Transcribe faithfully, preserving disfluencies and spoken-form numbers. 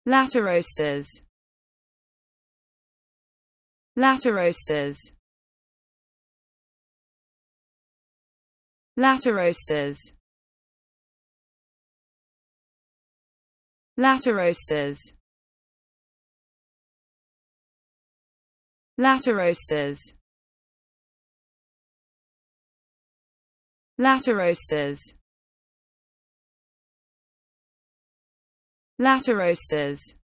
Latticeroasters. Latticeroasters. Latticeroasters. Latticeroasters. Latticeroasters. Latticeroasters. Latticeroasters.